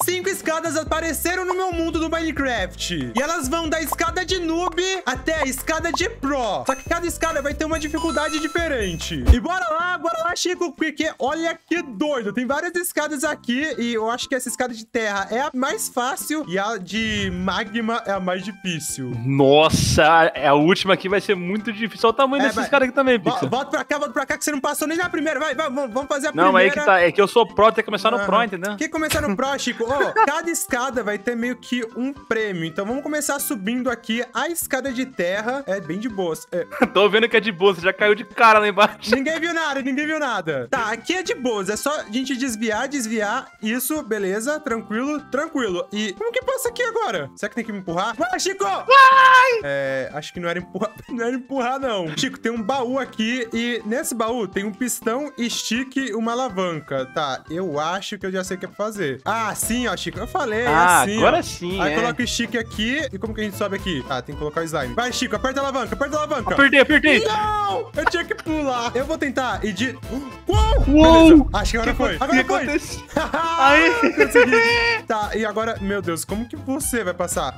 5 escadas apareceram no meu mundo do Minecraft. E elas vão da escada de noob até a escada de pro. Só que cada escada vai ter uma dificuldade diferente. E bora lá, Chico, porque olha que doido. Tem várias escadas aqui e eu acho que essa escada de terra é a mais fácil e a de magma é a mais difícil. Nossa, a última aqui vai ser muito difícil. Olha o tamanho desses caras aqui também, Pixel. Volta pra cá que você não passou nem na primeira. Vai, vamos fazer a primeira. Não, aí que tá. É que eu sou pro, tem que começar no pro, entendeu? Que começar no pro, Chico? Cada escada vai ter meio que um prêmio. Então vamos começar subindo aqui a escada de terra. É bem de boas. Tô vendo que é de boa, você já caiu de cara lá embaixo. Ninguém viu nada. Tá, aqui é de boas. É só a gente desviar. Isso, beleza. Tranquilo. E como que passa aqui agora? Será que tem que me empurrar? Vai, Chico! Vai! Acho que não era empurrar. Não era empurrar, não. Chico, tem um baú aqui e nesse baú tem um pistão, stick e uma alavanca. Tá, eu acho que eu já sei o que é pra fazer. Ah, sim, ó, Chico. Eu falei, assim, agora ó. sim, Aí coloca o stick aqui e como que a gente sobe aqui? Ah, tem que colocar o slime. Vai, Chico, aperta a alavanca. Apertei. Não! Eu tinha que pular. Eu vou tentar ir de... Uou! Beleza. Acho que agora foi. Agora foi. Aí. Consegui. Tá, e agora... Meu Deus, como que você vai passar?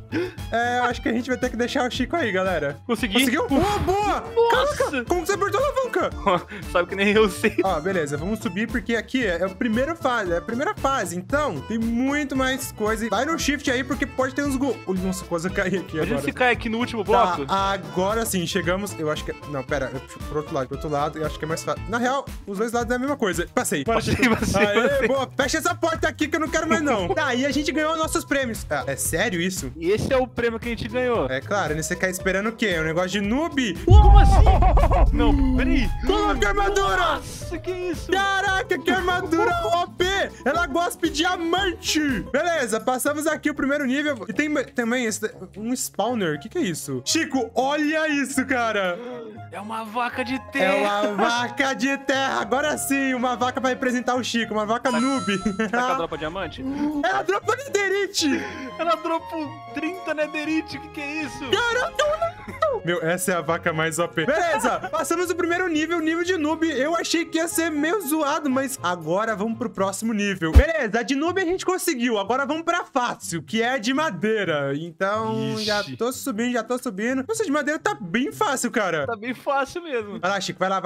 Eu acho que a gente vai ter que deixar o Chico aí, galera. Conseguiu? Boa! Nossa! Caraca, como que você apertou a alavanca? Sabe que nem eu sei. Ó, beleza, vamos subir porque aqui é a primeira fase, então tem muito mais coisa. Vai no shift aí porque pode ter uns Nossa, quase cair aqui agora. Imagina se cai aqui no último bloco. Tá, agora sim, chegamos, eu acho que... Não, pera, eu puxo pro outro lado, eu acho que é mais fácil. Na real, os dois lados é a mesma coisa. Passei. Passei. Boa, fecha essa porta aqui que eu não quero mais não. Tá, e a gente ganhou nossos prêmios. É sério isso? E esse é o prêmio que a gente ganhou. É claro, né? Você quer esperando o quê? Um negócio de noob? Como assim? Não, peraí. Coloca a armadura! Nossa, que isso? Caraca, que armadura OP! Ela gosta de diamante! Beleza, passamos aqui o primeiro nível. E tem também um spawner. O que é isso? Chico, olha isso, cara! É uma vaca de terra. É uma vaca de terra. Agora sim, uma vaca pra representar o Chico. Uma vaca noob. Será que ela dropa diamante? Ela dropa netherite! Ela dropa 30 netherite. Que é isso? Caraca, meu, essa é a vaca mais OP. Beleza, passamos o primeiro nível, nível de noob. Eu achei que ia ser meio zoado, mas agora vamos pro próximo nível. Beleza, a de noob a gente conseguiu. Agora vamos pra fácil, que é a de madeira. Então, Ixi. já tô subindo. Nossa, de madeira tá bem fácil, cara. Tá bem fácil mesmo. Vai lá, Chico, vai lá.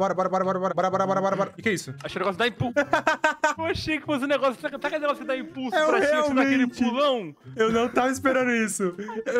Bora. O que é isso? Achei o negócio que dá impulso. Eu achei que fosse um negócio... Sabe aquele negócio que dá impulso Eu pra cima, você dá aquele realmente- pulão? Eu não tava esperando isso.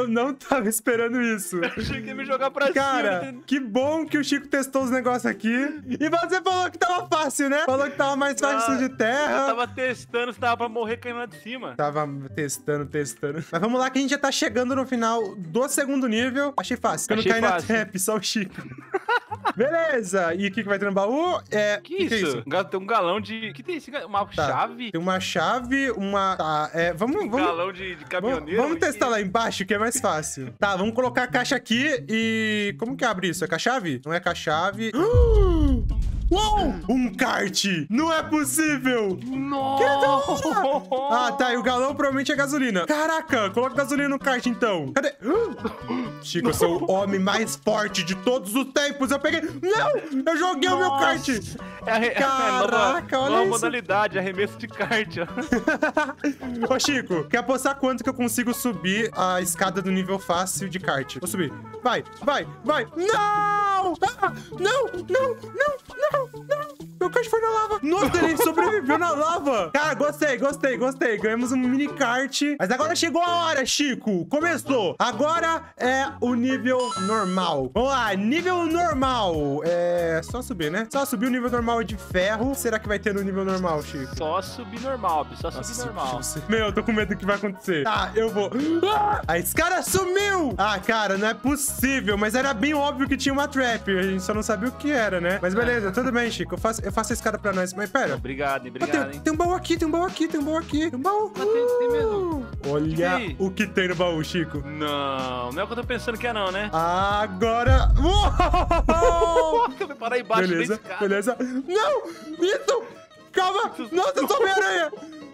Achei que ia me jogar pra Cara, cima. que bom que o Chico testou os negócios aqui. E você falou que tava fácil, né? Falou que tava mais fácil de Eu terra. tava testando se tava pra morrer caindo lá de cima. Tava testando. Mas vamos lá que a gente já tá chegando no final do segundo nível. Achei fácil. Eu não Achei caí na fácil. trap, só o Chico. Beleza. E o que vai ter no baú? Que isso? Tem um galão de... que tem esse galão? Uma Tá. chave? Tem uma chave, uma... Tá, vamos... Um galão de caminhoneiro? Vamos testar lá embaixo, que é mais fácil. Tá, vamos colocar a caixa aqui e... Como que abre isso? É com a chave? Não é com a chave. Uou! Um kart! Não é possível! Nossa! Ah, tá. E o galão provavelmente é gasolina. Caraca! Coloca gasolina no kart, então. Cadê? Chico, eu sou o homem mais forte de todos os tempos. Eu peguei... Não! Eu joguei o meu kart! Caraca, olha nova isso. modalidade, arremesso de kart, ó. Ô, Chico, quer apostar quanto que eu consigo subir a escada do nível fácil de kart? Vou subir. Vai. Não! Ah, não! Meu kart foi na lava. Nossa, ele sobreviveu na lava. Cara, gostei. Ganhamos um mini kart. Mas agora chegou a hora, Chico. Começou. Agora é o nível normal. Vamos lá, nível normal. É só subir, né? Só subir o nível normal de ferro. Será que vai ter no nível normal, Chico? Só subir normal, só subir normal. Meu, eu tô com medo do que vai acontecer. Tá, eu vou. Ah, a escada sumiu! Ah, cara, não é possível. Mas era bem óbvio que tinha uma trap. A gente só não sabia o que era, né? Mas beleza, tudo bem, Chico. Eu faço a escada pra nós. Mas pera. Obrigado, Ah, hein. tem um baú aqui. Tem um baú. Tem mesmo. Olha Que o que tem no baú, Chico. Não é o que eu tô pensando que é não, né? Agora... Uou! Eu vou parar embaixo da escada. Beleza. Não! Isso! Calma! Nossa, eu sou Homem-Aranha!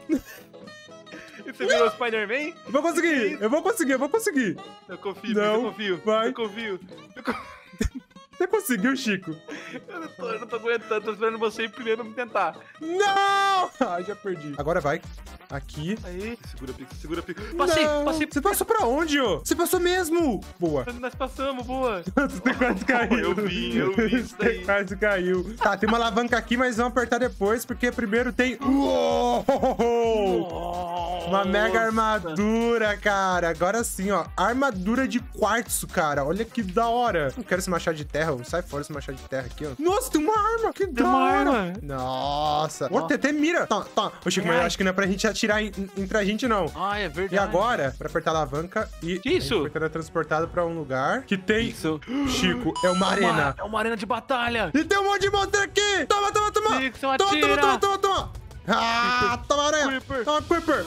E você virou o Spider-Man? Eu vou conseguir. Eu confio, Não, eu confio. vai. Eu confio. Você conseguiu, Chico? Eu não tô aguentando, tô esperando você ir primeiro me tentar. Não! Ah, já perdi. Agora vai. Aqui. Aí, segura, Pix. Passei. Você passou pra onde, ô? Você passou mesmo. Boa. Nós passamos, boa. Você quase caiu. Eu vi isso daí. Você quase caiu. Tá, tem uma alavanca aqui, mas vamos apertar depois, porque primeiro tem... Uou! Uma mega armadura, cara. Agora sim, ó. Armadura de quartzo, cara. Olha que da hora. Não quero esse machado de terra. Sai fora esse machado de terra aqui, ó. Nossa, tem uma arma. Que da hora. Nossa. Ó, tem até mira. Tá. Ô, Chico, mas eu acho que não é pra gente atirar entre a gente, não. Ah, é verdade. E agora, pra apertar a alavanca e... Que isso? A gente vai ser transportado pra um lugar que tem... Isso. Chico, é uma arena. É uma arena de batalha. E tem um monte de monstro aqui. Toma. Pixel, atira. Toma. Ah, toma aranha. Creeper. Toma, Creeper.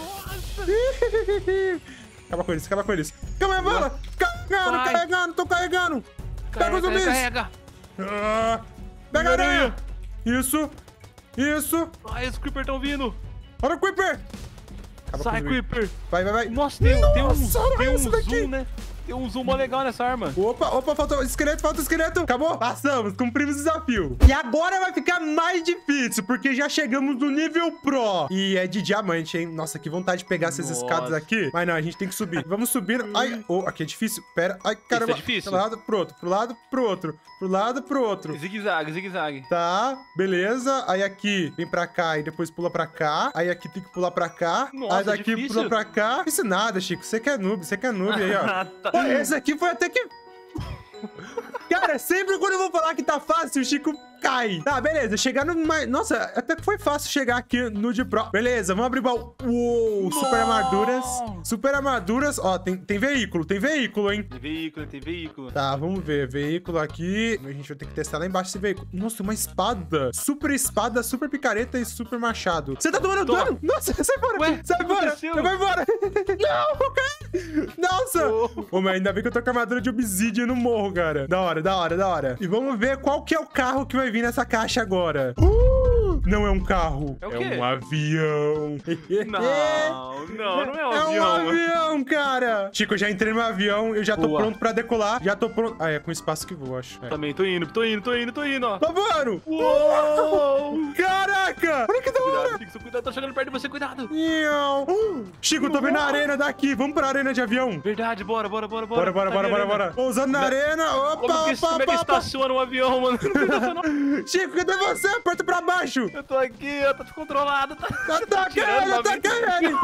Acaba com eles. Calma aí, bala. Carregando, tô carregando. Pega os zumbis. Carrega. Ah, pega a aranha. Isso. Ai, os Creeper estão vindo. Olha o Creeper. Sai, Creeper. Vai. Nossa, tem um isso daqui. zoom, né? Tem um zoom legal nessa arma. Opa, falta esqueleto. Acabou? Passamos, cumprimos o desafio. E agora vai ficar mais difícil, porque já chegamos no nível Pro. E é de diamante, hein? Nossa, que vontade de pegar essas escadas aqui. Mas não, a gente tem que subir. Vamos subir. Ai, aqui é difícil. Pera. Ai, caramba. Isso é difícil. Pro lado, pro outro. Pro lado, pro outro. Zigue-zague. Tá, beleza. Aí aqui, vem pra cá e depois pula pra cá. Aí aqui tem que pular pra cá. Nossa, aí daqui difícil. pula pra cá. Isso nada, Chico. Você que é noob aí, ó. Tá. Pô, esse aqui foi até que... Cara, sempre quando eu vou falar que tá fácil, o Chico cai. Tá, beleza. Chegar no... Nossa, até que foi fácil chegar aqui no de Pro. Beleza, vamos abrir o baú. Uou, super armaduras. Ó, tem veículo, hein? Tem veículo. Tá, vamos ver. Veículo aqui. A gente vai ter que testar lá embaixo esse veículo. Nossa, uma espada. Super picareta e super machado. Você tá tomando dano? Nossa, sai fora. Ué, Sai fora. Vai embora. Não, cara. Nossa. Ô, mas ainda bem que eu tô com a armadura de obsidian no morro, cara. Da hora. E vamos ver qual que é o carro que vai vir nessa caixa agora. Não é um carro. É o quê? É um avião. Não é um avião. É um avião, cara. Chico, eu já entrei no avião. Eu já tô pronto pra decolar. Já tô pronto. Ah, é com espaço que voa, acho. É. Também tô indo, ó. Tá voando. Uou! Caraca. Olha que da hora. Cuidado, tô chegando perto de você, cuidado. Chico, eu tô vendo a arena daqui. Vamos pra arena de avião. Verdade, bora. Bora. Pousando na arena. Como é que estaciona um avião, mano? Chico, cadê você? Aperta pra baixo. Eu tô aqui, eu tô descontrolado. Ataca ele.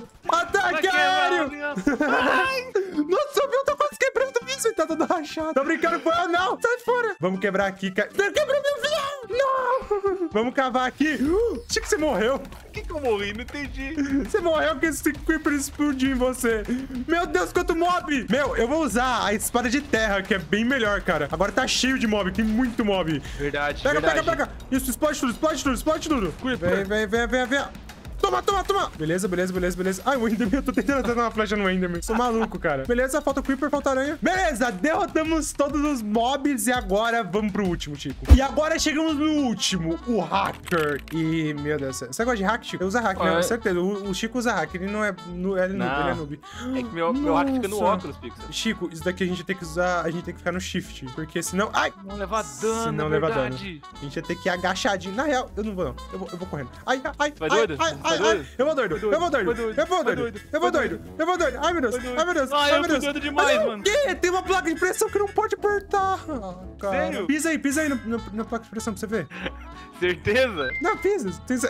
Nossa, o avião tá quase quebrando isso. Ele tá todo rachado. Tô brincando com ele, não. Sai fora. Vamos quebrar aqui. Quebrou meu avião. Não. Vamos cavar aqui. Chico, você morreu. Por que eu morri? Não entendi. Você morreu porque esse Creeper explodiu em você. Meu Deus, quanto mob. Meu, eu vou usar a espada de terra, que é bem melhor, cara. Agora tá cheio de mob, tem muito mob. Verdade. Pega. Isso, explode tudo. Vem. Toma. Beleza. Ai, o Enderman, eu tô tentando dar uma flecha no Enderman. Sou maluco, cara. Beleza, falta o Creeper, falta a aranha. Beleza, derrotamos todos os mobs e agora vamos pro último, Chico. E agora chegamos no último, o Hacker. E, meu Deus, você gosta de hack, Chico? Eu uso hack, né? Com certeza. O Chico usa hack, ele não é... Ele é noob. É que meu hack fica no óculos, Pixel. Chico, isso daqui a gente tem que usar, a gente tem que ficar no shift, porque senão... Ai! Não levar dano, se não levar dano. A gente vai ter que ir agachadinho. Na real, eu não vou, não. Eu vou correndo. Ai. Vai doido? Eu vou doido. Ai, meu Deus. Ai, eu fui doido demais, mano. Que? Tem uma placa de pressão que não pode apertar. Sério? Pisa aí na placa de pressão pra você ver. Certeza? Não, pisa.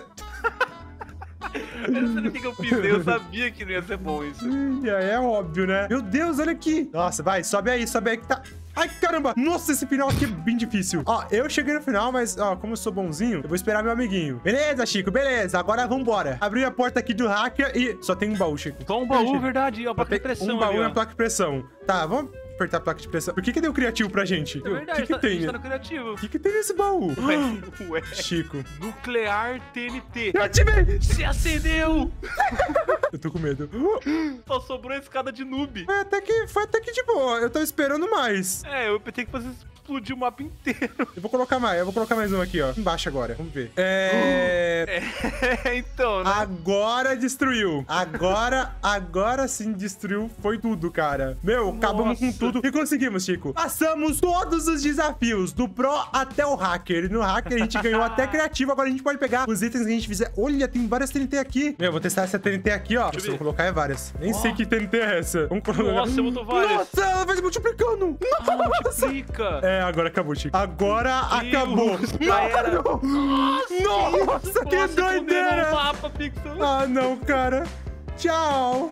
Eu não sei o que eu pisei, eu sabia que não ia ser bom isso. É óbvio, né? Meu Deus, olha aqui. Nossa, vai, sobe aí que tá... Ai, caramba! Nossa, esse final aqui é bem difícil. Ó, eu cheguei no final, mas, ó, como eu sou bonzinho, eu vou esperar meu amiguinho. Beleza, Chico, beleza. Agora vambora. Abri a porta aqui do hacker e... Só tem um baú, Chico. Só um baú, verdade. Ó, placa de pressão. Um baú ali, na placa de pressão. Tá, vamos apertar a placa de pressão. Por que deu criativo pra gente? É verdade, o que tem? tá no criativo. O que tem nesse baú? Ué. Chico. Nuclear TNT. Eu ativei! Se acendeu! Eu tô com medo. Só sobrou a escada de noob. Foi até que de boa. Eu tava esperando mais. É, eu tenho que fazer explodiu o mapa inteiro. Eu vou colocar mais um aqui, ó. Embaixo agora, vamos ver. Então, né? Agora destruiu. Agora sim destruiu. Foi tudo, cara. Meu, acabamos com tudo. E conseguimos, Chico. Passamos todos os desafios, do Pro até o Hacker. E no Hacker a gente ganhou até criativo. Agora a gente pode pegar os itens que a gente fizer. Olha, tem várias TNT aqui. Meu, vou testar essa TNT aqui, ó. Eu vou colocar várias. Nem sei que TNT é essa. Vamos colocar. Nossa, eu botou várias. Nossa, ela vai se multiplicando. Nossa. Multiplica. Agora acabou, Chico. Agora acabou. Já era. Nossa, que doideira. Mapa, Pixel. Ah, não, cara. Tchau.